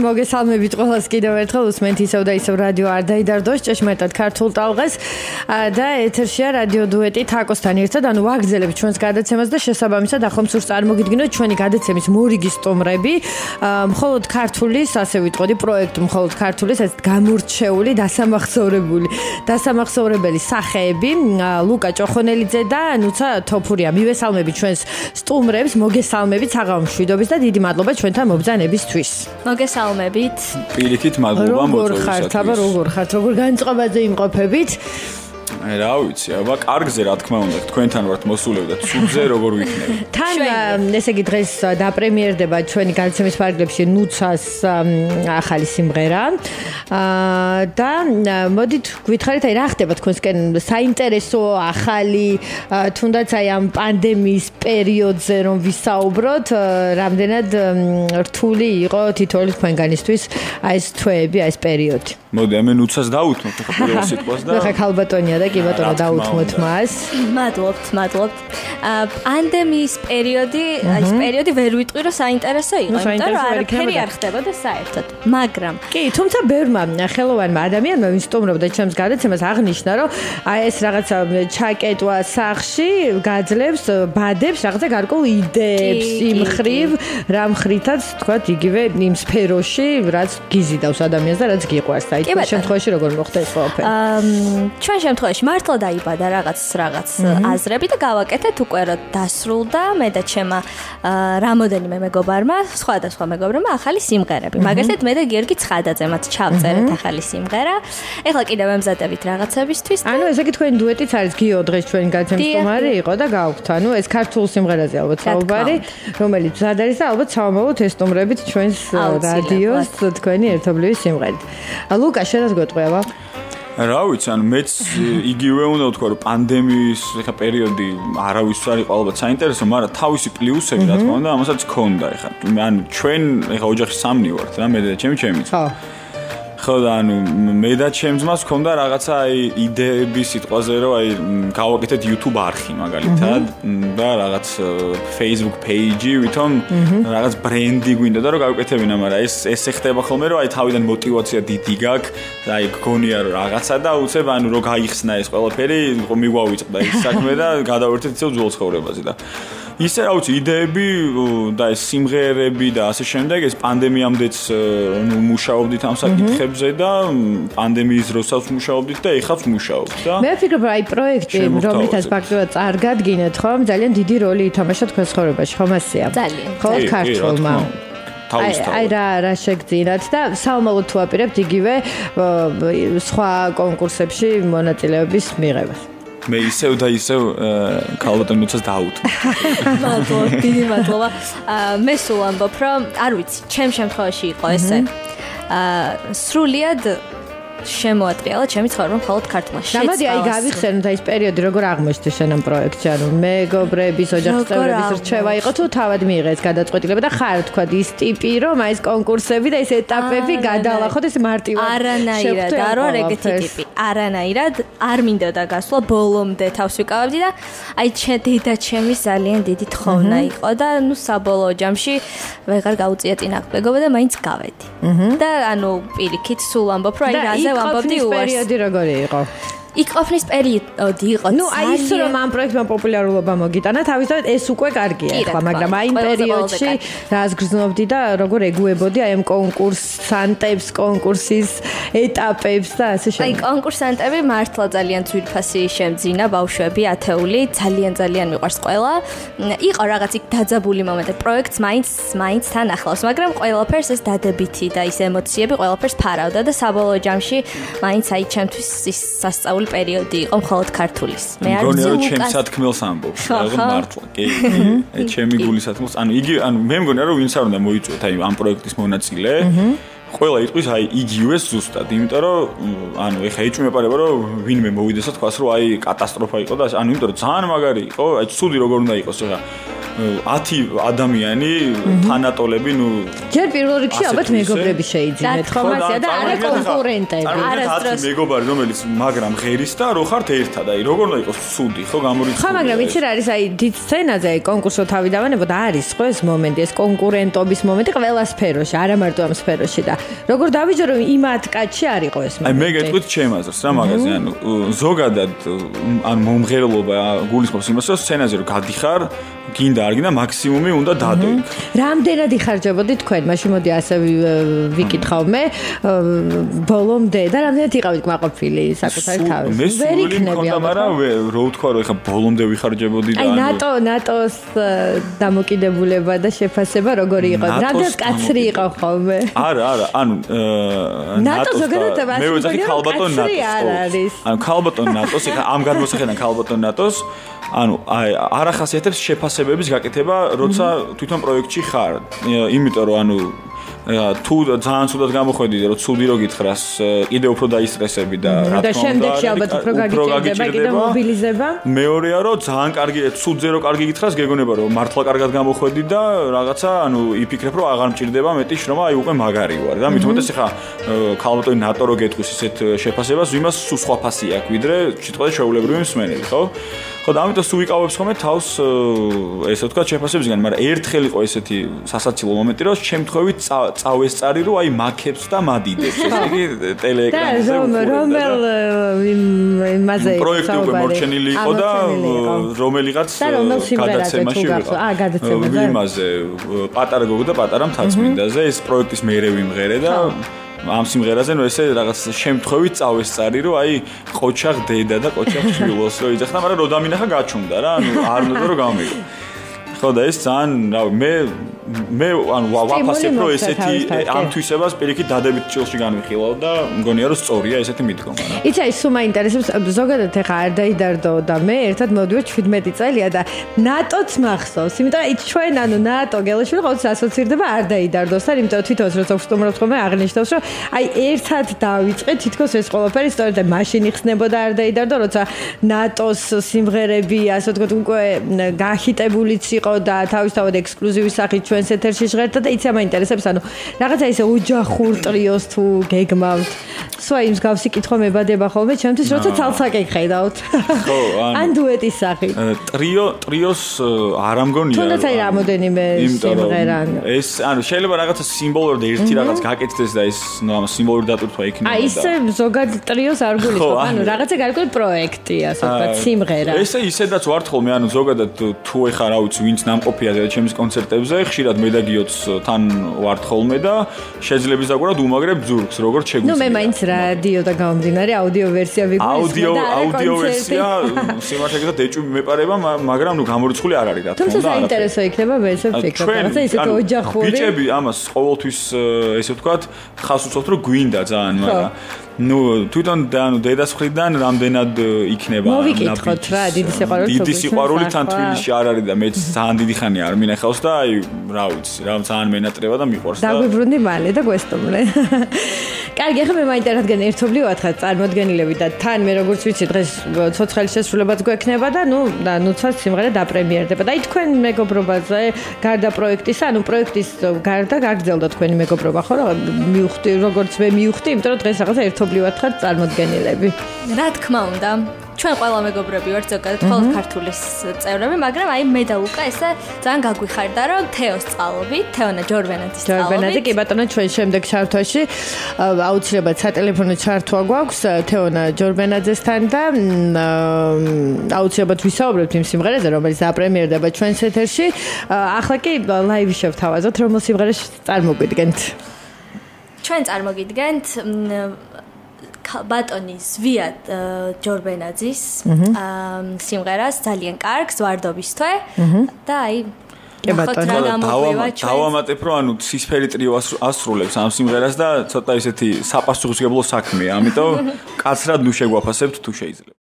მოგესალმებით ყველას კიდევ ერთხელ უსმენთ ისევ და ისევ რადიო არ დაიდარდოს ჭეშმარიტად ქართულ ტალღას და ეთერშია რადიო დუეტი თაკოსთან ერთად ანუ ვაგრძელებთ ჩვენს გადაცემას და შესაბამისად ახლა მსურს წარმოგიდგინოთ ჩვენი გადაცემის მორიგი სტუმრები მხოლოდ ქართulis ასე ვიტყოდი პროექტ მხოლოდ ქართulis ეს გამორჩეული დასამახსოვრებელი სახეები ლუკა ჭოხონელიძე და ნუცა თოფურია მივესალმებით ჩვენს სტუმრებს მოგესალმებით საღამო მშვიდობის და დიდი მადლობა ჩვენთან მობრძანებისთვის მოგესალმებით. პირიქით მადლობა მოწვევისათვის. როგორ ხართ, როგორ განწყობაზე იმყოფებით? რა ვიცი, აბა კარგზე რა თქმა უნდა, თქვენთან ვართ მოსულები და ცუდზე როგორ ვიქნები. თან ესე იგი დღეს დაპრემიერდება ჩვენი გადაცემის ფარგლებში ნუცას ახალი სიმღერა. და მოდით გითხარით, აი რა ხდება თქვენსკენ საინტერესო ახალი თუნდაც აი ამ პანდემიის პერიოდზე რომ ვისაუბროთ, რამდენად რთული იყო თითოეული თქვენგანისთვის აი ეს თვეები, აი ეს პერიოდი. მოდი, მე ნუცას დაუთმობ ხო პირველ სიტყვას და ხა ქალბატონია და კი ბატონო დაუთმოთ მას. მადლობთ. პანდემიის პერიოდი, აი ეს პერიოდი ვერ ვიტყვი რომ საინტერესო იყო, იმიტომ რომ არაფერი არ ხდებოდა საერთოდ. მაგრამ კი, თუმცა ბევრმა ხელოვანმა ადამიანმა ვინც სტუმრობდა ჩემს გადაცემას აღნიშნა რომ აი ეს რაღაცა ჩაკეტვა სახში გაძლევს ბადებს რაღაცა გარკვეულ იდეებს იმ ხრივ რა მხრითაც თქვათ იგივე იმ სფეროში რაც გიზიდავს ადამიანს და რაც გიყვარს. აი თქვენ შემთხვევაში როგორ მოხდა ეს ყველაფერი? ჩვენ შემთხვევაში მართლა დაიბადა რაღაც აზრები და გავაკეთეთ უკვე რომ დასრულდა მე და ჩემმა რამოდენიმე მეგობარმა სხვადასხვა მეგობრებმა ახალი სიმღერები. მაგალითად მე და გიორგი ცხადაძე მათ ჩავწერეთ ახალი სიმღერა. ეხლა კიდევ ემზადებით რაღაცებისთვის. ანუ ესე იგი თქვენი დუეტიც არის გიო დღეს ჩვენი გადაცემის სტუმარი იყო და გავხთ. ანუ ეს ქართულ სიმღერაზე ალბათ საუბარი, რომელიც მზად არის და ალბათ სავამოვლოთ ეს სტუმრებით ჩვენს რადიოს თქვენი ერთობლივი სიმღერით. ლუკა, შენ რას გვეტყვი აბა? რა ვიცი, ანუ მეც იგივე უნდა ვთქვა, რომ პანდემიის ეხა პერიოდი არავის არ იყო ალბათ საინტერესო, მაგრამ თავისი პლუსები რა თქმა უნდა, ამასაც ქონდა ეხა. ანუ ჩვენ ეხა ოჯახში სამნი ვართ რა, მე და ჩემიც. ხო და ანუ მე და ჩემს ძმას ქონდა რაღაცა აი იდეები სიტყვაზე რომ აი გავაკეთეთ YouTube არხი მაგალითად და რაღაც Facebook page-ი ვითომ რაღაც ბრენდი გვინდა და რომ გავაკეთებინა, მაგრამ ეს ეხება ხოლმე რომ აი თავიდან мотиваცია დიდი გაქვს, აი გქონია რომ რაღაცა და უცებ ანუ რომ გაიხსნა ეს ყველაფერი, მიგვავიწყდა ის საქმე და გადავერთეთ ისევ ძველ ცხოვრებაზე და ისე რა ვიცი იდეები და ეს სიმღერები და ასე შემდეგ ეს პანდემიამდეც მუშაობდით ამ საკითხებზე და პანდემიის დროსაც მუშაობდით და ეხლა ვმუშაობთ და მე ვფიქრობ აი პროექტი რომლითაც ფაქტობრივად წარგადგინეთ ხომ ძალიან დიდი როლი ითამაშა თქვენ ცხოვრებაში ხომ ასეა ძალიან ხო ქართულმა აი რა შეგძინათ და საომალოდ თუ აპირებთ იგივე სხვა კონკურსებში მონაწილეობის მიღებას მე ისევ ქალბატონიცას დაუთმ. მადლობა, დიდი მადლობა. მე სულ ამბობ, რომ არ ვიცი, ჩემ შემთხვევაში იყო ესე. სრულიად შემოატრიალა ჩემი ცხოვრება მხოლოდ ქართულში. დამადი აი გავიხსენოთ აი ეს პერიოდი როგორ აღმოჩნდა შენ ამ პროექტში, ანუ მეგობრების ოჯახის წევრების რჩევა იყო თუ თავად მიიღე ეს გადაწყვეტილება და ხარ თქვა ის ტიპი რომ აი ეს კონკურსები და ეს ეტაპები გადალახოთ ეს მარტივად. არანაირად არ ვარ ეგეთი ტიპი. არანაირად არ მინდოდა გასვლა ბოლომდე თავს ვიკავებდი და აი დედა ჩემის ძალიან დიდი თხოვნა იყო და ნუ საბოლოო ჯამში ვეღარ გაუწია წინააღ მეგობა და მაინც გავედი. და ანუ პირიქით სულ ამბობ რომ აი რაზე ვამბობდი უარს. პერიოდი როგორი იყო? იქ ყოფნის პერიოდი იყო. ნუ აი ის რომ ამ პროექტმა პოპულარულობა მოგიტანა, თავისთავად ეს უკვე კარგია ახლა, მაგრამ აი იმ პერიოდში რას გრძნობდი და როგორ ეგუებოდი აი ამ კონკურსანტებს, კონკურსის ეტაპებს და ასე შემდეგ. აი კონკურსანტები მართლა ძალიან ძვირფასი შემძინა ბავშვები, ათეული, ძალიან მიყვარს ყველა. იყო რაღაც იქ დაძაბული მომენტი, პროექტს მაინც თან ახლავს, მაგრამ ყველაფერს ეს დადებითი და ის ემოციები ყველაფერს ფარავდა და საბოლოო ჯამში მაინც აი ჩემთვის ის სასწაული პერიოდი იყო მხოლოდ ქართulis. მე არ ვიცი რომ ჩემს სათქმელს ამბობს, რაღაც მართლა, კი. ჩემი გულის სათქმელს, ანუ მე მგონია რომ ვინც არ უნდა მოიწვიოთ აი ამ პროექტის მონაწილე. ყველა იტყვის აი იგივეს ზუსტად, იმიტომ რომ ანუ ეხა ეჭვმეპარება რომ ვინმე მოვიდეს და თქვას რომ აი კატასტროფა იყო და ანუ იმიტომ რომ ძალიან მაგარი იყო, აი ცუდი როგორ უნდა იყოს ეხა 10 ადამიანი თანატოლები, ჯერ პირველ რიგში ალბათ მეგობრები შეიძინეთ, ხო, მასია და არა კონკურენტები. არასდროს მეგობარი, რომელიც მაგრამ ღერის და რო ხართ ერთად, აი როგორ უნდა იყოს ცუდი, ხო, გამორიცხული. ხო, მაგრამ იცი რა არის, აი დიდ სცენაზე, აი კონკურსო თავი დავანებოდა, არის ხო ეს მომენტი, ეს კონკურენტობის მომენტი ყველა სფეროში, არა მარტო ამ სფეროში და როგორ დავიჯო რომ იმ 10 კაცში არ იყო ეს მომენტი. აი მე გეტყვით ჩემაზრს რა მაგაზე, ანუ ზოგადად ან მომღერლობა გულისხმობს იმას, რომ სცენაზე რო გადიხარ, გინდა არ გინდა მაქსიმუმი უნდა დადო იქ. რამდენად იხარჯებოდი თქვენ? მაშინ მოდი ასე ვიკითხავ მე ბოლომდე და რამდენად იყავით კმაყოფილი საკუთარი თავის? ვერ იქნები ალბათ, მაგრამ რო ვთქვა რომ ეხა ბოლომდე ვიხარჯებოდი და ანუ ნატოს დამოკიდებულება და შეფასება როგორი იყო? რამდენად კაცრი იყო ხოლმე? არა, ანუ ნატო ზოგადად მე ვეძახი ქალბატონ ნატოს. ანუ ქალბატონ ნატოს, ეხა ამ გადმოსახედან ქალბატონ ნატოს ანუ არ ახასიათებს შეფასებების გაკეთება, როცა თვითონ პროექტში ხარ. იმიტომ რომ ანუ თუ ძალიან ცუდად გამოხედი რომ ცუდი რო გითხრას, კიდე უფრო დაისტრესები და რა თქმა უნდა. და შემდეგში ალბათ უფრო გაგიჭირდება, კიდე მობილიზება. მეორეა რომ ძალიან კარგი, ცუდზე რო კარგი გითხრას, გეგონება რომ მართლა კარგად გამოხედი და რაღაცა, ანუ იფიქრებ რომ აღარ მჭირდება მეტი შრომა, აი უკვე მაგარი ვარ. და მით უმეტეს ხა ქალბატონი ნატო რო გეტყვის ისეთ შეფასებას, იმას სულ სხვა ფასი აქვს, ვიდრე სიტყვაზე შეუულებრივი მსმენელი, ხო? ხო და ამიტომ თუ ვიყავებს ხოლმე თავს ესე ვთქვა შეფასებისგან, მაგრამ ერთხელ იყო ესეთი სასაცილო მომენტი, რომ შემთხვევით წავესწარი რომ აი მაქებს და მადიდებს, ესე იგი ტელეეკრანზე რომელ იმაზე პროექტი უკვე მორჩენილი იყო და რომელიღაც გადაცემაში ვიყავ. გადაცემაზე. იმაზე პატარა გოგო და პატარა მთაწმინდაზე ეს პროექტის მეერე ვიმღერე და ამ სიმღერაზე ნუ ესე რაღაც შემთხვევით წავესწარი რომ აი ყოჩაღ დედა და ყოჩაღ შვილოს რო იძახდა, მაგრამ რო დამინახა გაჩუმდა რა, ანუ არ უნდა რომ გამიგო. ხო და ეს ძალიან მე ანუ ვაფასებ რომ ესეთი ამ თვისებას პირიქით დადებით ჭილში განვიხილავ და მგონია რომ სწორია ესეთი მიდგომა რა. იცი აი სულ მაინტერესებს ზოგადად ეხა არ დაიდარდო და მე ერთად მოვდივარ 17 წელია და ნატოც მახსოვს, იმიტომ რომ ჩვენ ანუ ნატო გელაშვილი ყოველთვის ასოცირდება არ დაიდარდოს და იმიტომ თვითონაც როცა ვსტუმრობთ ხოლმე აღნიშნავს რომ აი ერთად დავიწყეთ თითქოს ეს ყველაფერი სწორედ მაშინ იხსნებოდა არ დაიდარდო როცა ნატოს სიმღერები ასე ვთქვათ უკვე გახიტებულიც იყო და თავისთავად ექსკლუზივი სახით ჩვენს ეთერში ჟღერდა და იცი მაინტერესებს ანუ რაღაცა ისე ოჯახურ ტრიოს თუ გეგმავთ. სვა იმ მსგავსი კითხვა მებადება ხოლმე ჩემთვის როცა ცალსაკე ხედავთ. ხო, ან დუეტის სახით. ტრიოს არ ამგონია. თუნდაც აი რამოდენიმე სიმღერა. ეს ანუ შეიძლება რაღაცა სიმბოლურად ერთი რაღაც გაკეთდეს და ეს ნუ ამ სიმბოლური დატვირთვა იქნება. აი ისე ზოგად ტრიოს არ გულისხმობ, ანუ რაღაცა გარკვეული პროექტი, ასე ვთქვათ, სიმღერა. ესე ისედაც ვართ ხოლმე, ანუ ზოგადად თუ ეხა რა ვიცი, ვინც ნამყოფია და ჩემის კონცერტებზე, ხშირად მე და გიოც თან ვართ ხოლმე და შეძლებს დაგვარად უმაგრებ ზურგს, როგორც შეგვიძლია. ნუ მე მაინც რადიო და გამომდინარე აუდიო ვერსია ვიგულისხმობ და აუდიო ვერსია სიმართლე გითხრათ ეჭვი მეპარება, მაგრამ ნუ გამორიცხული არ არის რა თქმა უნდა. თუმცა საინტერესო იქნება მე ესე ვფიქრობ, რაღაცა ისეთი ოჯახური. ბიჭები ამას ყოველთვის ესე ვთქვათ, ხას უწევთ რომ გვინდა ძალიან, მაგრამ ნუ თვითონ და ანუ დედას მხრიდან რამდენად იქნება მოვიკითხოთ რა დიდი სიყვარული დიდი სიყვარული თან თბილისში არ არის და მეც ძალიან დიდი ხანი არ მინახავს და აი რა ვიცი რა ძალიან მენატრება და მიყვარს და დაგვიბრუნდი მალე და გვესტუმრე. კარგი, ახლა მე მაინტერესებიან ერთობლივად ხარ წარმოდგენილები და თან მე როგორც ვიცი დღეს ცოცხალი შესრულებაც გვექნება და ნუცაც სიმღერა დაპრემიერდება და აი თქვენ მეგობრობაზე გარდა პროექტისა, ანუ პროექტის გარდა გაგრძელდა თქვენი მეგობრობა, ხო? მივხვდი, როგორც მე მივხვდი, იმიტომ რომ დღეს რაღაცა ერთობლივად ხარ წარმოდგენილები. რა თქმა უნდა. ჩვენ ყველა მეგობრები ვართ ზოგადად მხოლოდ ქართულის წევრები, მაგრამ აი მე და ლუკა ესე ძალიან გაგვიხარდა რომ თეოს წყალობით, თეონა ჯორბენაძის წყალობით. ჯორბენაძე კი ბატონო ჩვენ შემდეგ ჩართვაში აუცილებლად სატელეფონო ჩართვა გვაქვს თეონა ჯორბენაძესთან და აუცილებლად ვისაუბრებთ იმ სიმღერაზე, რომელიც აპრემიერდება ჩვენს ეთერში. ახლა კი ლაივი შევთავაზოთ, რომელ სიმღერას წარმოგიდგენთ. ჩვენ წარმოგიდგენთ ბატონის ვიად ჯორბენაძის სიმღერას ძალიან კარგს ვარდობის თვე და აი დავამატებ რომ ანუ ცისფერი ტრიო ასრულებს ამ სიმღერას და ცოტა ისეთი საპასუხისმგებლო საქმეა, ამიტომ კაცრად ნუ შეგვაფასებთ თუ შეიძლება.